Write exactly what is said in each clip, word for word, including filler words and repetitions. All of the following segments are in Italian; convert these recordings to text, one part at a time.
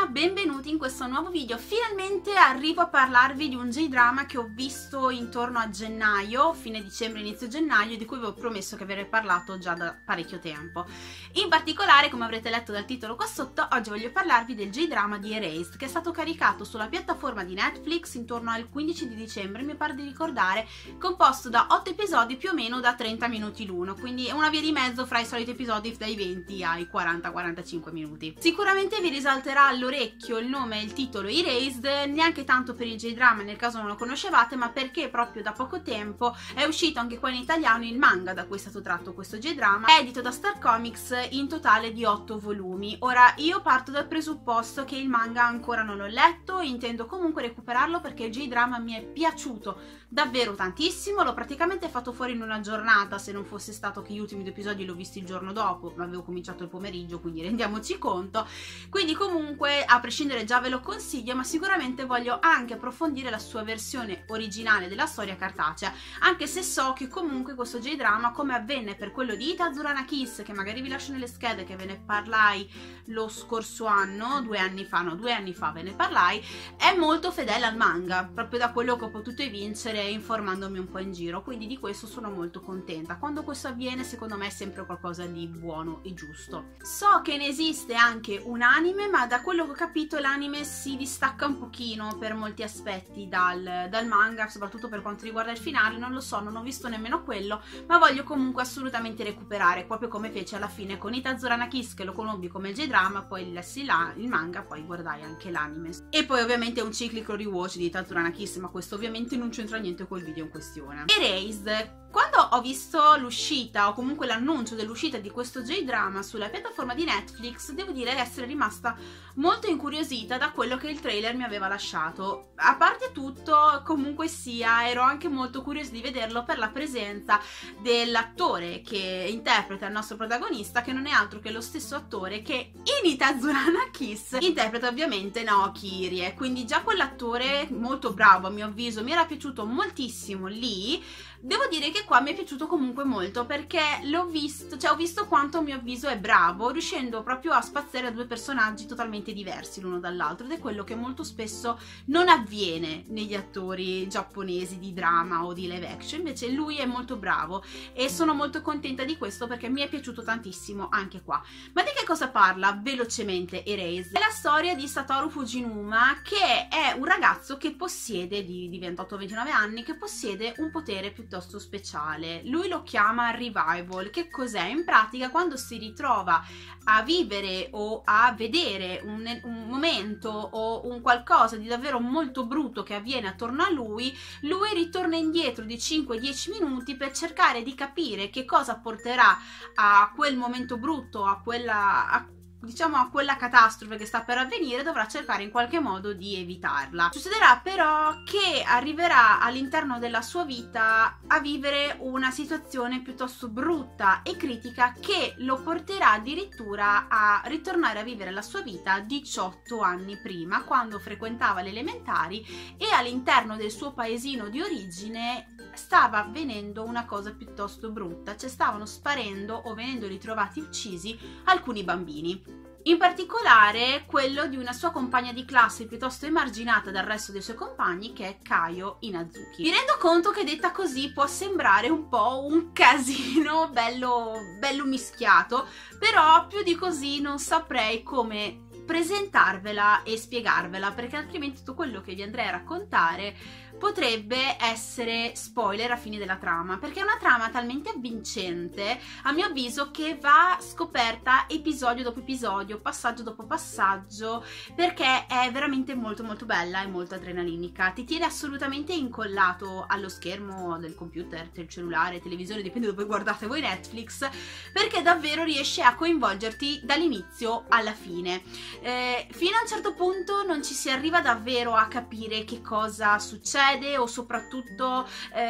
Anna, benvenuti in questo nuovo video. Finalmente arrivo a parlarvi di un J-drama che ho visto intorno a gennaio, fine dicembre, inizio gennaio, di cui vi ho promesso che avrei parlato già da parecchio tempo. In particolare, come avrete letto dal titolo qua sotto, oggi voglio parlarvi del J-drama di Erased, che è stato caricato sulla piattaforma di Netflix intorno al quindici di dicembre, mi pare di ricordare, composto da otto episodi più o meno da trenta minuti l'uno, quindi è una via di mezzo fra i soliti episodi dai venti ai quaranta quarantacinque minuti. Sicuramente vi risalterà all'orecchio il nome e il titolo Erased, neanche tanto per il J-drama nel caso non lo conoscevate, ma perché proprio da poco tempo è uscito anche qua in italiano il manga da cui è stato tratto questo J-drama, edito da Star Comics, in totale di otto volumi. Ora io parto dal presupposto che il manga ancora non l'ho letto, intendo comunque recuperarlo perché il J-drama mi è piaciuto davvero tantissimo, l'ho praticamente fatto fuori in una giornata, se non fosse stato che gli ultimi due episodi l'ho visti il giorno dopo, ma avevo cominciato il pomeriggio, quindi rendiamoci conto. Quindi comunque a prescindere già ve lo consiglio, ma sicuramente voglio anche approfondire la sua versione originale della storia cartacea, anche se so che comunque questo J-drama, come avvenne per quello di Itazurana Kiss, che magari vi lascio nelle schede, che ve ne parlai lo scorso anno, due anni fa, no, due anni fa ve ne parlai, è molto fedele al manga, proprio da quello che ho potuto evincere informandomi un po' in giro, quindi di questo sono molto contenta. Quando questo avviene secondo me è sempre qualcosa di buono e giusto. So che ne esiste anche un anime, ma da quello che ho capito l'anime si distacca un pochino per molti aspetti dal, dal manga, soprattutto per quanto riguarda il finale, non lo so, non ho visto nemmeno quello, ma voglio comunque assolutamente recuperare, proprio come fece alla fine con Itazurana Kiss, che lo conobbi come J-drama, poi lessi là il manga, poi guardai anche l'anime. E poi ovviamente un ciclico rewatch di Itazurana Kiss, ma questo ovviamente non c'entra niente col video in questione. Erased. Quando ho visto l'uscita o comunque l'annuncio dell'uscita di questo J-drama sulla piattaforma di Netflix, devo dire essere rimasta molto incuriosita da quello che il trailer mi aveva lasciato. A parte tutto, comunque sia, ero anche molto curiosa di vederlo per la presenza dell'attore che interpreta il nostro protagonista, che non è altro che lo stesso attore che in Itazurana Kiss interpreta ovviamente Naoki Irie. Quindi già quell'attore molto bravo a mio avviso, mi era piaciuto moltissimo lì. Devo dire che qua mi è piaciuto comunque molto perché l'ho visto, cioè ho visto quanto a mio avviso è bravo, riuscendo proprio a spaziare a due personaggi totalmente diversi l'uno dall'altro, ed è quello che molto spesso non avviene negli attori giapponesi di drama o di live action. Invece lui è molto bravo e sono molto contenta di questo perché mi è piaciuto tantissimo anche qua. Ma di che cosa parla velocemente Erased? È la storia di Satoru Fujinuma, che è un ragazzo che possiede, di, di ventotto ventinove anni, che possiede un potere piuttosto speciale. Lui lo chiama Revival. Che cos'è? In pratica, quando si ritrova a vivere o a vedere un, un momento o un qualcosa di davvero molto brutto che avviene attorno a lui, lui ritorna indietro di cinque dieci minuti per cercare di capire che cosa porterà a quel momento brutto, a quella a diciamo a quella catastrofe che sta per avvenire. Dovrà cercare in qualche modo di evitarla. Succederà però che arriverà all'interno della sua vita a vivere una situazione piuttosto brutta e critica che lo porterà addirittura a ritornare a vivere la sua vita diciotto anni prima, quando frequentava le elementari e all'interno del suo paesino di origine stava avvenendo una cosa piuttosto brutta, cioè stavano sparendo o venendo ritrovati uccisi alcuni bambini. In particolare quello di una sua compagna di classe piuttosto emarginata dal resto dei suoi compagni, che è Kayo Inazuki. Mi rendo conto che detta così può sembrare un po' un casino bello, bello mischiato, però più di così non saprei come presentarvela e spiegarvela, perché altrimenti tutto quello che vi andrei a raccontare potrebbe essere spoiler a fine della trama, perché è una trama talmente avvincente a mio avviso che va scoperta episodio dopo episodio, passaggio dopo passaggio, perché è veramente molto molto bella e molto adrenalinica. Ti tiene assolutamente incollato allo schermo del computer, del cellulare, televisione, dipende dove guardate voi Netflix, perché davvero riesce a coinvolgerti dall'inizio alla fine. Eh, fino a un certo punto non ci si arriva davvero a capire che cosa succede o soprattutto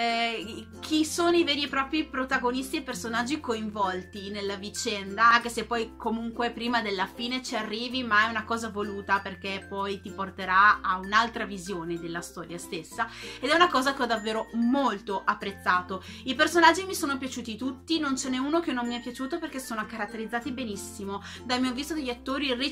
eh, chi sono i veri e propri protagonisti e personaggi coinvolti nella vicenda, anche se poi comunque prima della fine ci arrivi, ma è una cosa voluta perché poi ti porterà a un'altra visione della storia stessa, ed è una cosa che ho davvero molto apprezzato. I personaggi mi sono piaciuti tutti, non ce n'è uno che non mi è piaciuto perché sono caratterizzati benissimo, dal mio avviso degli attori recitati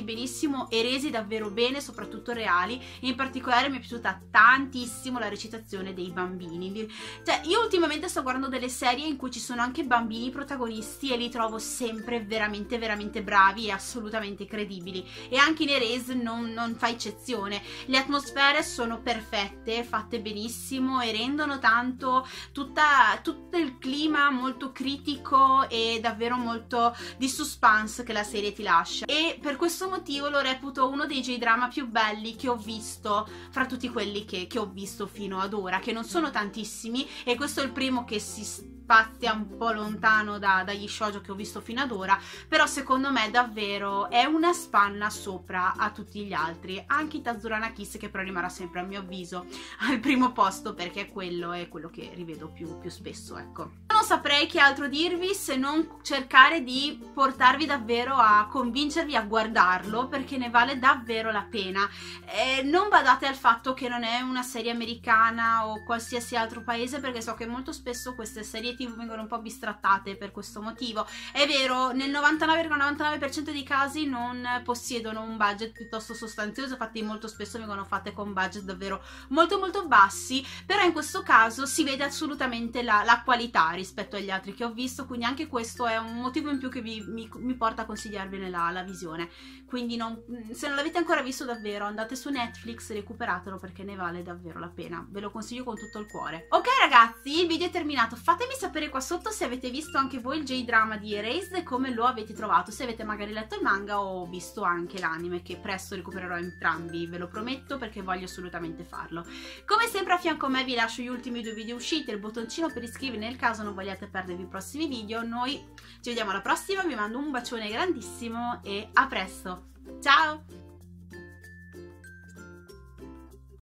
benissimo e resi davvero bene, soprattutto reali, e in particolare mi è piaciuta tantissimo la recitazione dei bambini. Cioè, io ultimamente sto guardando delle serie in cui ci sono anche bambini protagonisti e li trovo sempre veramente veramente bravi e assolutamente credibili, e anche in Erased non, non fa eccezione. Le atmosfere sono perfette, fatte benissimo e rendono tanto tutta, tutto il clima molto critico e davvero molto di suspense che la serie ti lascia, e per questo motivo lo reputo uno dei J-drama più belli che ho visto fra tutti quelli che, che ho visto fino ad ora, che non sono tantissimi, e questo è il primo che si spazia un po' lontano da, dagli shoujo che ho visto fino ad ora, però secondo me davvero è una spanna sopra a tutti gli altri, anche Itazurana Kiss, che però rimarrà sempre a mio avviso al primo posto, perché quello è quello che rivedo più, più spesso, ecco. Non saprei che altro dirvi se non cercare di portarvi davvero a convincervi a guardarlo, perché ne vale davvero la pena. Eh, non badate al fatto che non è una serie americana o qualsiasi altro paese, perché so che molto spesso queste serie tv vengono un po' bistrattate per questo motivo. È vero, nel novantanove virgola novantanove per cento dei casi non possiedono un budget piuttosto sostanzioso, infatti molto spesso vengono fatte con budget davvero molto molto bassi, però in questo caso si vede assolutamente la, la qualità rispetto agli altri che ho visto, quindi anche questo è un motivo in più che vi, mi, mi porta a consigliarvene la, la visione. Quindi non, se non l'avete ancora visto davvero andate su Netflix, recuperatelo, perché ne vale davvero la pena, ve lo consiglio con tutto il cuore. Ok ragazzi, il video è terminato, fatemi sapere qua sotto se avete visto anche voi il J-drama di Erased e come lo avete trovato, se avete magari letto il manga o visto anche l'anime, che presto recupererò entrambi, ve lo prometto, perché voglio assolutamente farlo. Come sempre a fianco a me vi lascio gli ultimi due video usciti, il bottoncino per iscrivervi nel caso non vogliate perdervi i prossimi video. Noi ci vediamo alla prossima, vi mando un bacione grandissimo e a presto, ciao!